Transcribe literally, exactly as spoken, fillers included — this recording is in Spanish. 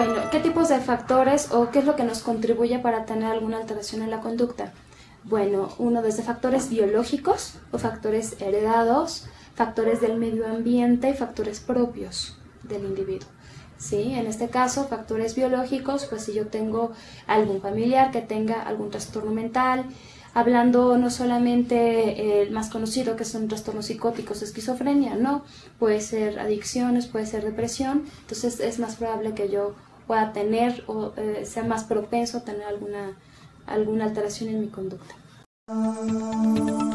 Bueno, ¿qué tipos de factores o qué es lo que nos contribuye para tener alguna alteración en la conducta? Bueno, uno desde factores biológicos o factores heredados, factores del medio ambiente y factores propios del individuo. ¿Sí? En este caso, factores biológicos, pues si yo tengo algún familiar que tenga algún trastorno mental, hablando no solamente el más conocido que son trastornos psicóticos, esquizofrenia, no, puede ser adicciones, puede ser depresión, entonces es más probable que yo pueda tener o eh, sea más propenso a tener alguna, alguna alteración en mi conducta.